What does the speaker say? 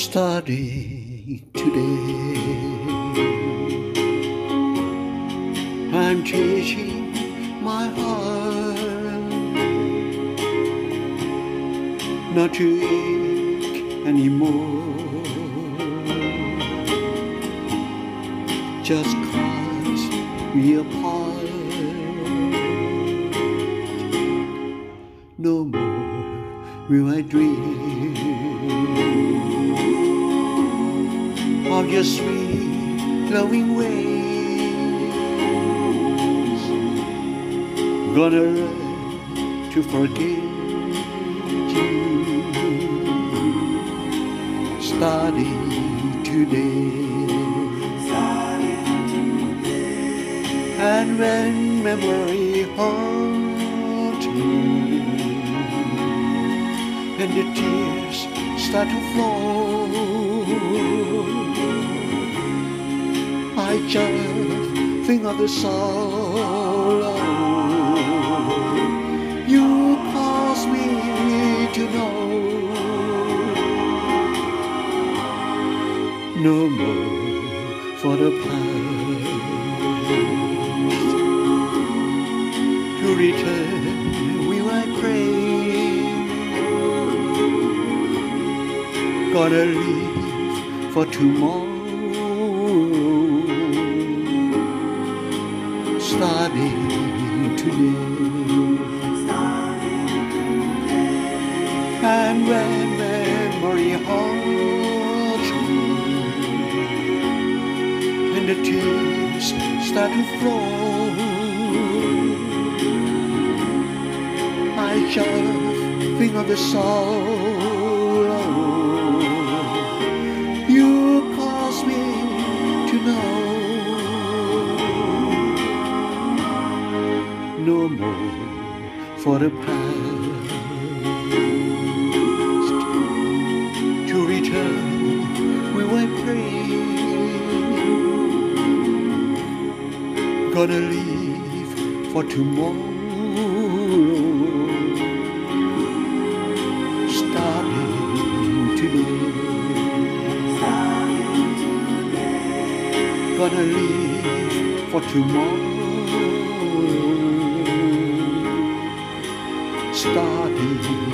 Starting today, I'm teaching my heart not to ache anymore, just cause we apart. No more will I dream of your sweet loving ways. Gonna learn to forgive you, starting today. And when memory haunts me and the tears start to flow, I just think of the sorrow you caused me to know. No more for the past to return, will I pray. Gonna live for tomorrow, starting today. And when memory haunts me and the tears start to flow, I just think of the sorrow you caused me to know. No more for the past to return, will I pray. Gonna live for tomorrow, starting today. Gonna live for tomorrow, starting